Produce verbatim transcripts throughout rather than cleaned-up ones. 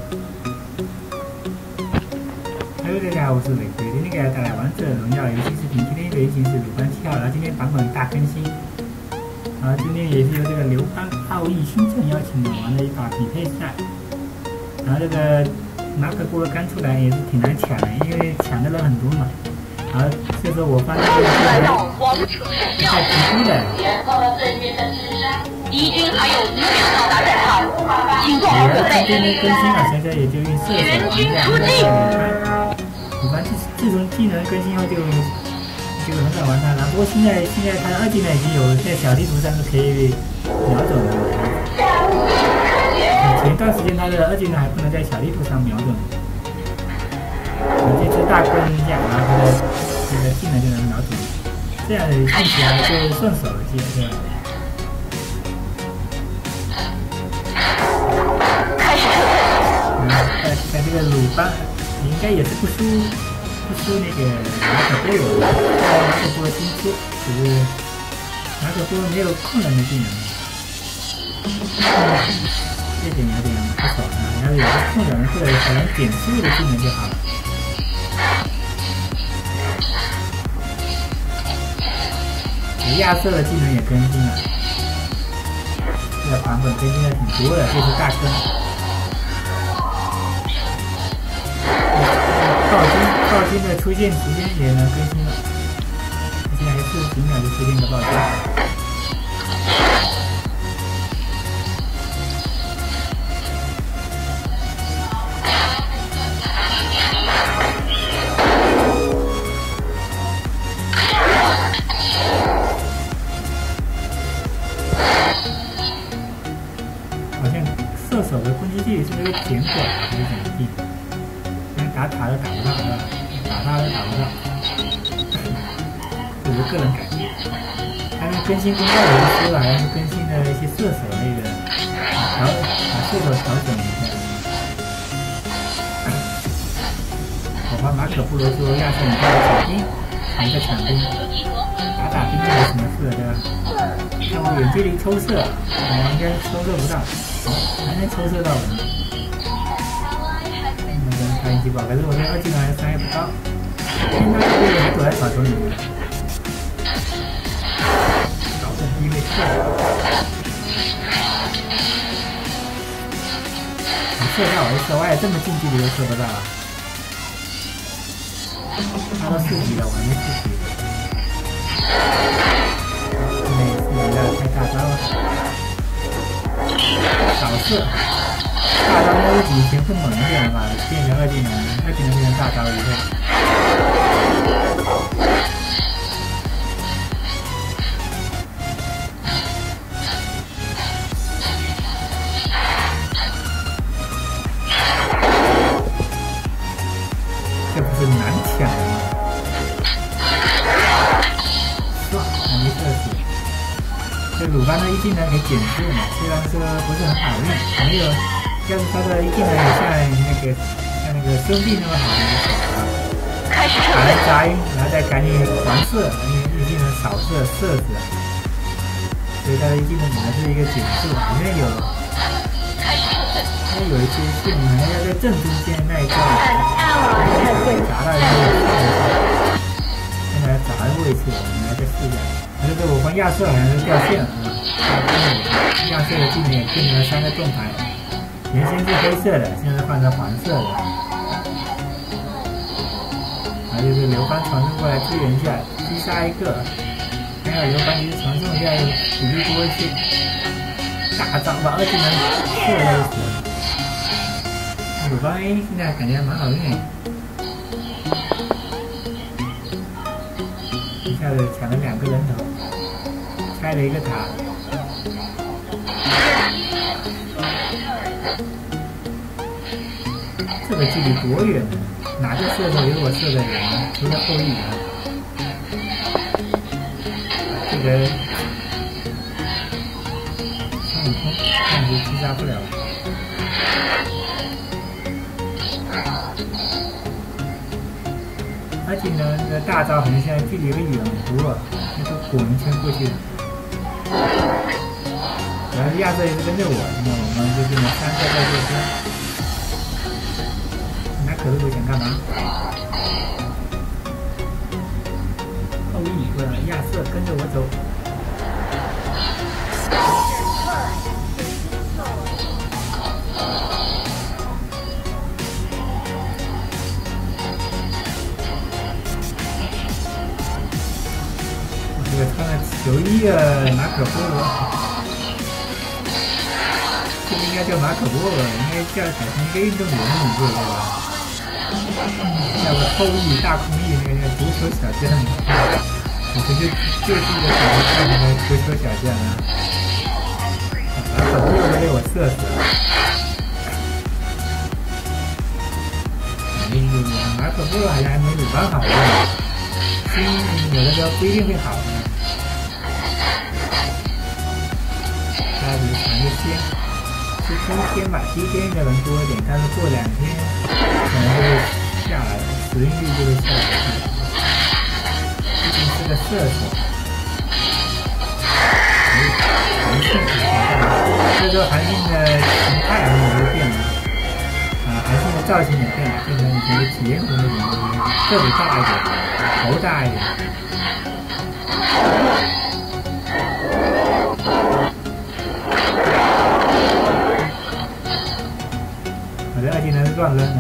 Hello， 大家好，我是玫瑰，今天给大家带来《王者荣耀》游戏视频。今天这个已经是鲁班七号，然后今天版本大更新。然后今天也是由这个刘邦奥义星辰邀请我玩了一把匹配赛。然后这个马可波罗刚出来也是挺难抢的，因为抢的人很多嘛。然后这时候我发现这个太直播的。敌军还有五秒到达战场，请做好准备。今天的更新了，现在也就用射手玩家这个鲁班。自自从技能更新后就就很少玩它了。不过现在现在它的二技能已经有在小地图上是可以瞄准的。前段时间它的二技能还不能在小地图上瞄准。这次大更一下，然后它的这个技能就能瞄准，这样用起来就顺手了些，对吧？在在这个鲁班应该也是不输不输那个马可波罗的，马可波罗新出，只是马可波罗没有控人的技能，这点有点不爽啊！要是有个控人或者可能减速的技能就好了。亚瑟的技能也更新了，这个版本更新的挺多的，这是大更。暴君暴君的出现时间也能更新了，现在四十几秒就出现个暴君。好像射手的攻击距离是不是减缓还是怎么地？打塔都打不到，打他都打不到，这是个人感觉。他们更新公告有人说了，好像是更新了一些射手那个调，把射手调整一下。我和马可波罗说，亚瑟你叫我抢兵，抢一个抢兵，打打兵没什么事，对吧？像我远距离抽射，我应该抽射不到，还能抽射到人。运气不好，可是我这二技能伤害不高，因为他这个还躲在草丛里面，搞成低位射，你射到我的射外，这么近距离都射不到啊！他都四级了，我还没四级。没四级了，开大招了，少射。大招那以前更猛一点了吧，变成二技能，二技能变成大招以后，这不是难抢吗？唰，还没射死。这鲁班的一技能可以减速嘛，虽然说不是很好用，没有。要是他的一技能也像那个像那个兄弟那么好，把他扎晕，然后再赶紧环射，因为一技能扫射射死，所以他的一技能只能是一个减速，好像有，因为有一些技能好像要在正中间那一段砸到一个位置，现在砸的位置，我们来再试一下。这个我方亚瑟好像是掉线了啊，亚瑟的技能也变成了三个盾牌。原先是黑色的，现在换成黄色的。然后就是刘邦传送过来支援一下，击杀一个。还有刘邦其实传送一下比例多一些，大招把二技能射了死。鲁邦 A 现在感觉蛮好用，一下子抢了两个人头，拆了一个塔。这个距离多远呢？哪个射手有我射的远呢？除了后羿啊，这个孙悟空暂时击杀不了。而且呢，这个大招好像现在距离有点远很多，那都滚一圈过去了。主要是亚瑟也是跟着我，那我们就变成三个在这边。 可露露想干嘛？后羿问亚瑟跟着我走。我这个穿了球衣的马可波罗。这不应该叫马可波罗，应该叫改成一个运动员的名字，对吧？叫个后羿大空翼，那个叫足球小将，我这就就是一个小将，那个足球小将啊！马可波罗被我射死了。哎呦，马可波罗好像还没鲁班好用，心有的时候不一定会好的。他比传个先。是第一天吧，第一天应该能多一点，但是过两天可能就会下来了，使用率就会下来了。毕竟是个射手，哎，韩信挺大的，所以说韩信的形态好像也变了，啊，韩信的造型也变了，变成以前的铁眼虎那种，个子大一点，头大一点。我的二技能是乱扔的，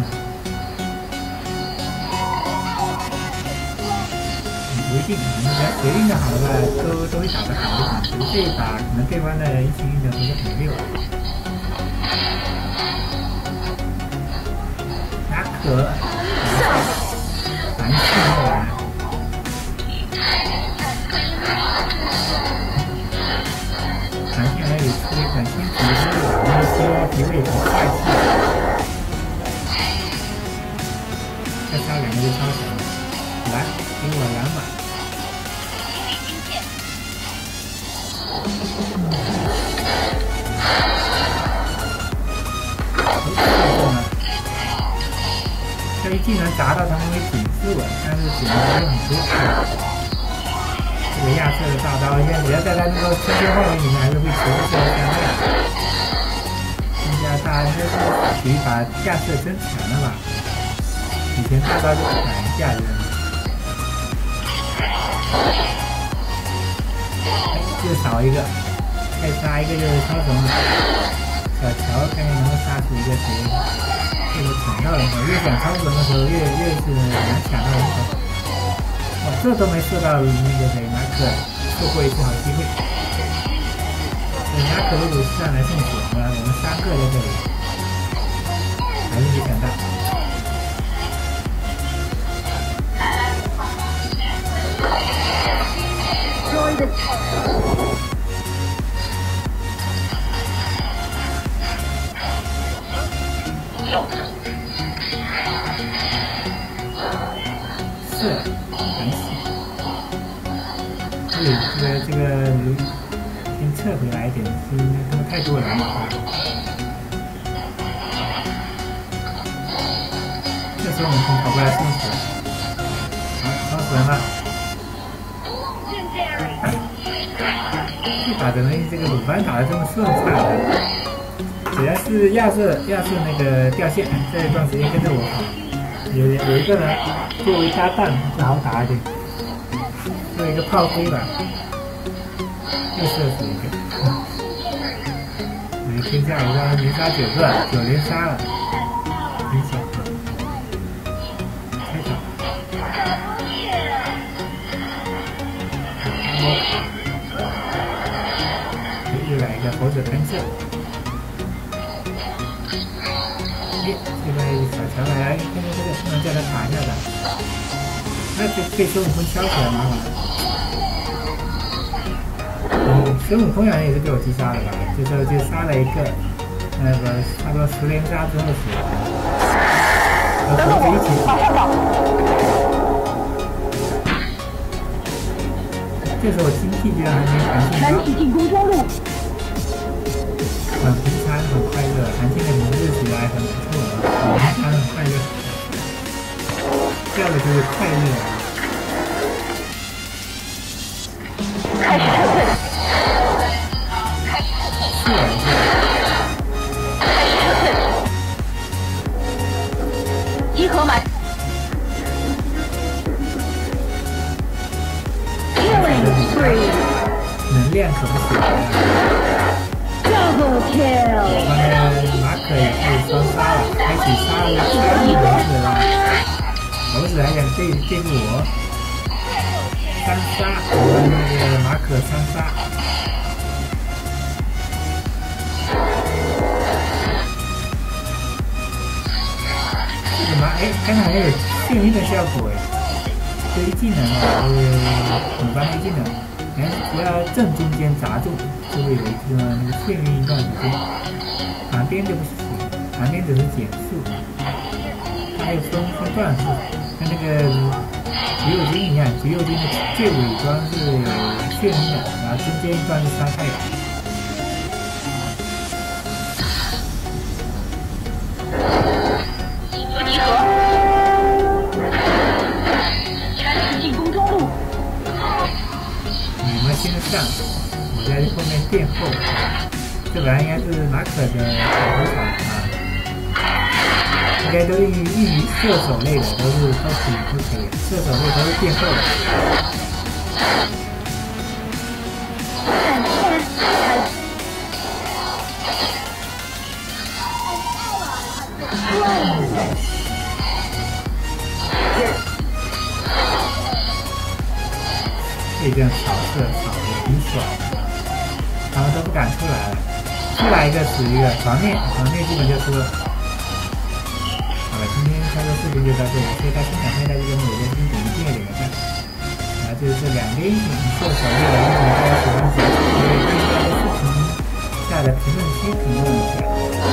不一定，你只要谁运的好的话，都都会打得好一点。只是这一把可能对方的一起运的不是很溜。打可，蛮气的啊！韩信还有出一款新皮肤，那些皮肤也挺帅气的。再杀两个就超强了，来，给我蓝马。这一技能砸到他们会顶住了，但是顶的又很多。这个亚瑟的大刀，现在只要在他那个圈圈范围里面，还是会持续受到伤害。现在大家应该是属于把亚瑟增强了吧？以前大刀就砍一下扔，就少一个，再杀一个就是超神了。小乔看看能不能杀出一个谁，这个抢到人头，越想超神的时候越越是难抢到人头。哇，这都没射到那个谁马可，错过一次好机会。马可如果上来送血了，我们三个在这里，还是没抢到。是，很喜。对，这个这个先撤回来一点，是他们太多人了。这时候我们从跑过来送死，好，烧死人了。这把怎么这个鲁班打得这么顺畅呢？只要是亚瑟亚瑟那个掉线，这一段时间跟着我跑，有有一个人作为搭档就好打一点。做一个炮灰吧，又射死一个。哎，天下无双连杀九个，九连杀了，很小。开场。又来一个猴子喷射。耶，这个小乔来，看看这个不能叫他打一下的，那就被孙悟空敲起来麻烦了。嗯，孙悟空好像也是被我击杀了吧？这时候就杀了一个，那个差不多十连杀之后死了，和猴子一起死。这时候精气居然还没韩信高。进攻中路。很平常，很快乐。韩信的名字起来很不错，很平常，很快乐。要的就是快乐。开始撤退。是啊，是。开始撤退。 集合满。Killing spree。 能量可不小呀。 Double kill。 我们马可也可以双杀了，开启杀了杀戮猴子了。猴子还想对对付我，三杀，我们那个马可三杀。这个马哎，刚才好像有眩晕的效果哎。这一技能啊，是鲁班的技能，哎，只要正中间砸中，就会有一个那个眩晕一段时间。旁边就不行，旁边只是减速，它还有分分段数，跟那个橘右京一样，橘右京的最尾端是眩晕的，然后中间一段是伤害的。 集合。进攻中路。 你们先上，我在后面垫后。这本来应该是马可的跑头场啊，应该都用于用于射手类的，都是都可以都可以，射手类都是垫后的。可以这样扫射扫的挺爽的，他们都不敢出来了。出来一个死一个，团灭，团灭基本就输了。好了，今天操作视频就到这里，谢谢大家欣赏，欢迎大家给我们有些新点击订阅点个赞。然后这是两个英雄射手类的英雄，大家喜欢谁？可以对这个视频下的评论区评论一下。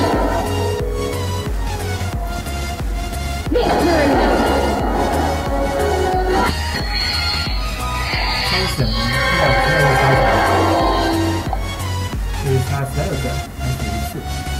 超神，现在我现在就超神。可以杀十二个，还是一次。